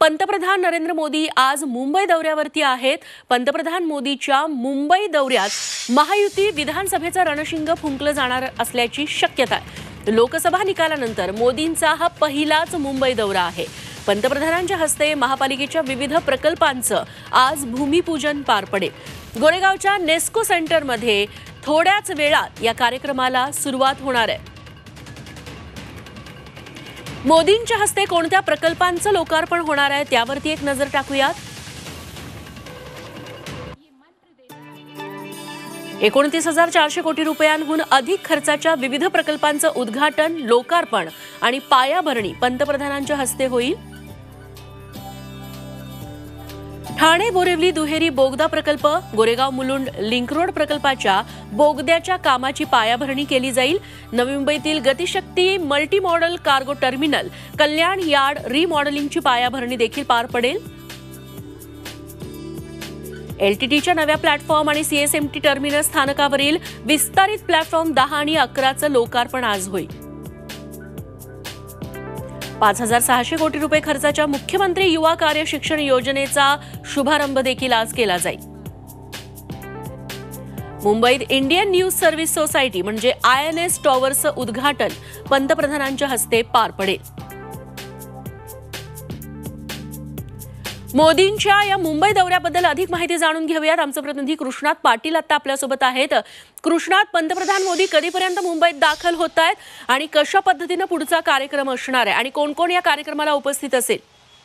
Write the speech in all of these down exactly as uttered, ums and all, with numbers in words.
पंतप्रधान नरेंद्र मोदी आज मुंबई दौऱ्यावरती आहेत। पंतप्रधान मोदीच्या मुंबई दौऱ्यात महायुती विधानसभेचा रणशिंग फुंकलं जाणार असल्याची शक्यता आहे। लोकसभा निकालानंतर मोदींचा हा पहिलाच मुंबई दौरा आहे। पंतप्रधानांच्या हस्ते महापालिकेच्या विविध प्रकल्पांचं आज भूमिपूजन पार पडेल। गोरेगावच्या नेस्को सेंटरमध्ये थोड्याच वेळात या कार्यक्रमाला सुरुवात होणार आहे। मोदींच्या हस्ते कोणत्या प्रकल्पांचं लोकार्पण होणार आहे त्यावरती एक नजर टाकूयात। एकोणतीस हजार चारशे कोटी रुपयांहून अधिक खर्चाच्या विविध प्रकल्पांचं उद्घाटन, लोकार्पण आणि पायाभरणी पंतप्रधानांच्या हस्ते होईल। ठाणे बोरिवली दुहेरी बोगदा प्रकल्प, गोरेगाव मुलुंड लिंक रोड प्रकल्पाच्या बोगद्याच्या कामाची पायाभरणी केली जाईल। नवी मुंबईतील Gatishakti multi modal cargo terminal, Kalyan yard रिमॉडेलिंगची पायाभरणी देखील पार पडेल। एलटीटीच्या नव्या प्लॅटफॉर्म आणि सीएसएमटी टर्मिनस स्थानकावरील विस्तारित प्लॅटफॉर्म दहा आणि अकराचं लोकार्पण आज होईल। पाच हजार सहाशे कोटी रुपये खर्चाच्या मुख्यमंत्री युवा कार्य शिक्षण योजनेचा शुभारंभ देखील आज केला जाईल। मुंबईत इंडियन न्यूज सर्व्हिस सोसायटी म्हणजे आय एन एस टॉवरचं उद्घाटन पंतप्रधानांच्या हस्ते पार पडेल। मोदींच्या या मुंबई दौऱ्याबद्दल अधिक माहिती जाणून घेऊयात। आमचे प्रतिनिधी कृष्णात पाटील आता आपल्यासोबत आहेत। कृष्णात, पंतप्रधान मोदी कधीपर्यंत मुंबईत दाखल होत आहेत आणि कशा पद्धतीने पुढचा कार्यक्रम असणार आहे आणि कोण कोण या कार्यक्रमाला उपस्थित असेल?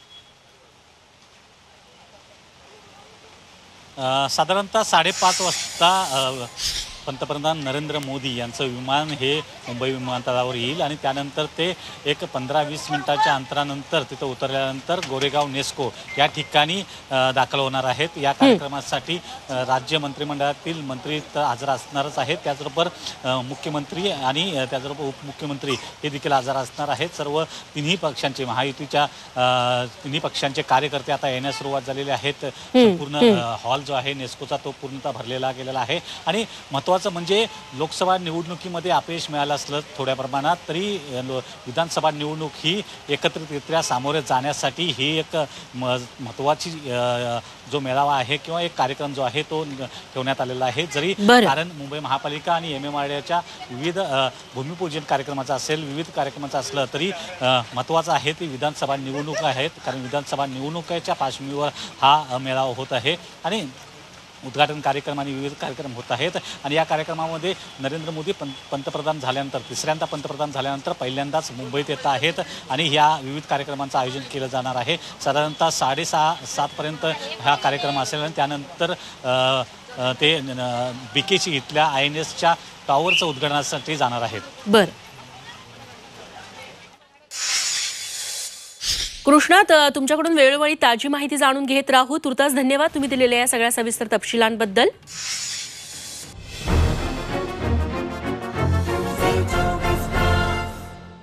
साधारणतः साडेपाच वाजता पंतप्रधान नरेंद्र मोदी यांचं विमान हे मुंबई विमानतळावर येईल आणि त्यानंतर ते एक पंधरा वीस मिनिटाच्या अंतरानंतर तिथं उतरल्यानंतर गोरेगाव नेस्को या ठिकाणी दाखल होणार आहेत। या कार्यक्रमासाठी राज्य मंत्रिमंडळातील मंत्री हजर असणारच आहेत, त्याचबरोबर मुख्यमंत्री आणि त्याचबरोबर उपमुख्यमंत्री हे देखील हजर असणार आहेत। सर्व तिन्ही पक्षांचे, महायुतीच्या तिन्ही पक्षांचे कार्यकर्ते आता येण्यास सुरुवात झालेले आहेत। संपूर्ण हॉल जो आहे नेस्कोचा तो पूर्णतः भरलेला गेलेला आहे आणि महत्त्वाचं म्हणजे लोकसभा निवडणुकीमध्ये अपयश मिळालं असलं थोड्या प्रमाणात तरी विधानसभा निवडणूक ही एकत्रितरित्या सामोरे जाण्यासाठी ही एक महत्त्वाची जो मेळावा आहे किंवा एक कार्यक्रम जो आहे तो ठेवण्यात आलेला आहे। जरी कारण मुंबई महापालिका आणि एम एम आर डीच्या विविध भूमिपूजन कार्यक्रमाचा असेल, विविध कार्यक्रमाचा असलं तरी महत्त्वाचं आहे ती विधानसभा निवडणूक आहेत, कारण विधानसभा निवडणुकीच्या पार्श्वभूमीवर हा मेळावा होत आहे आणि उद्घाटन कार्यक्रम आणि विविध कार्यक्रम होत आहेत। आणि या कार्यक्रमामध्ये नरेंद्र मोदी पंतप्रधान झाल्यानंतर, तिसऱ्यांदा पंतप्रधान झाल्यानंतर पहिल्यांदाच मुंबईत येत आहेत आणि या विविध कार्यक्रमांचं आयोजन केलं जाणार आहे। साधारणतः साडेसहा सातपर्यंत हा कार्यक्रम असेल आणि त्यानंतर ते बीकेसी इथल्या आय एन एसच्या टॉवरचं उद्घाटनासाठी जाणार आहेत। बरं कृष्णात, तुमच्याकडून वेळोवेळी ताजी माहिती जाणून घेत राहू। तुर्तास धन्यवाद तुम्ही दिलेल्या या सगळ्या सविस्तर तपशिलांबद्दल।